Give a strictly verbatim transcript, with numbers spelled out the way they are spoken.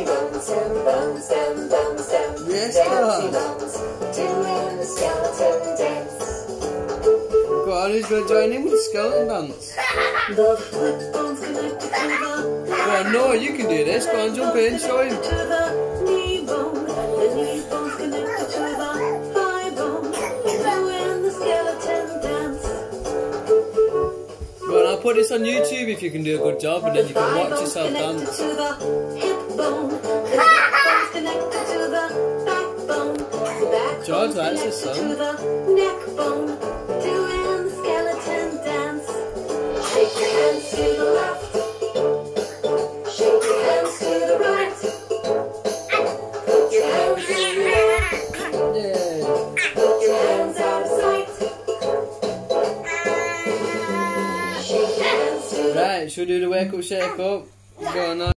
bones, them bones, them bones, them Yes, dancey God. bones, doing the skeleton dance. Go on, who's going to join in with the skeleton dance? The foot bones connected to the Go on, no, you can do this. Go on, jump in, show him. to the knee bone, the knee bones connected to the thigh bone, doing the skeleton dance. Go on, I'll put this on YouTube if you can do a good job, and then you can watch yourself dance. To the hip bone, the hip bone's connected to the backbone, the backbone George likes this connected song. to the neck bone, doing the skeleton dance. Shake your hands to the left, shake your hands to the right, put your hands in the air, Yeah. put your hands out of sight. Shake your hands to the Right, should we do the wake up, shake up? Go on now.